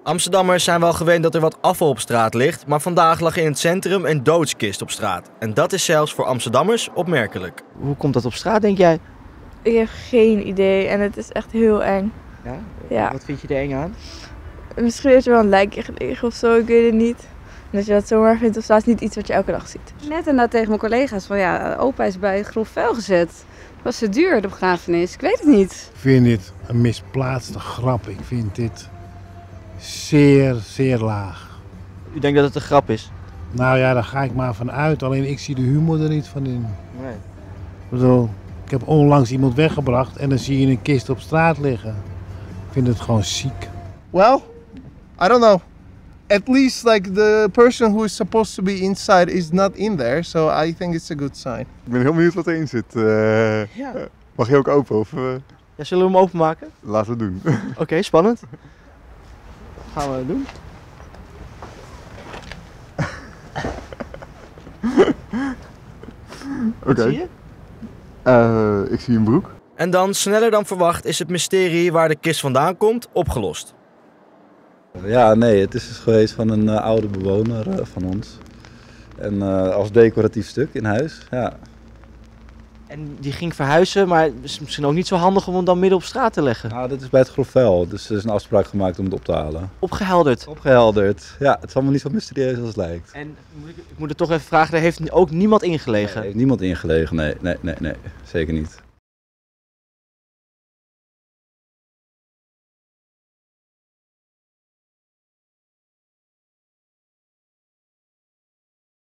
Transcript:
Amsterdammers zijn wel gewend dat er wat afval op straat ligt, maar vandaag lag in het centrum een doodskist op straat. En dat is zelfs voor Amsterdammers opmerkelijk. Hoe komt dat op straat, denk jij? Ik heb geen idee en het is echt heel eng. Ja? Ja. Wat vind je er eng aan? Misschien is er wel een lijkje gelegen of zo, ik weet het niet. En als je dat zomaar vindt of staat, is niet iets wat je elke dag ziet. Net inderdaad tegen mijn collega's van ja, opa is bij grof vuil gezet. Was te duur, de begrafenis? Ik weet het niet. Ik vind dit een misplaatste grap. Ik vind dit zeer, zeer laag. U denkt dat het een grap is? Nou ja, daar ga ik maar van uit. Alleen ik zie de humor er niet van in. Nee. Ik bedoel, ik heb onlangs iemand weggebracht en dan zie je een kist op straat liggen. Ik vind het gewoon ziek. Well, I don't know. At least like the person who is supposed to be inside is not in there, so I think it's a good sign. Ik ben heel benieuwd wat erin zit. Ja. Mag je ook open of Ja, zullen we hem openmaken? laten we het doen? Oké, spannend. Gaan we doen. Wat Oké. zie je? Ik zie een broek. En dan, sneller dan verwacht, is het mysterie waar de kist vandaan komt opgelost. Ja, nee, het is dus geweest van een oude bewoner van ons. En als decoratief stuk in huis, ja. En die ging verhuizen, maar het is misschien ook niet zo handig om hem dan midden op straat te leggen. Nou, dit is bij het grof vuil, dus er is een afspraak gemaakt om het op te halen. Opgehelderd. Opgehelderd. Ja, het is allemaal niet zo mysterieus als het lijkt. En ik moet het toch even vragen, daar heeft ook niemand ingelegen. Er heeft niemand ingelegen, nee, zeker niet.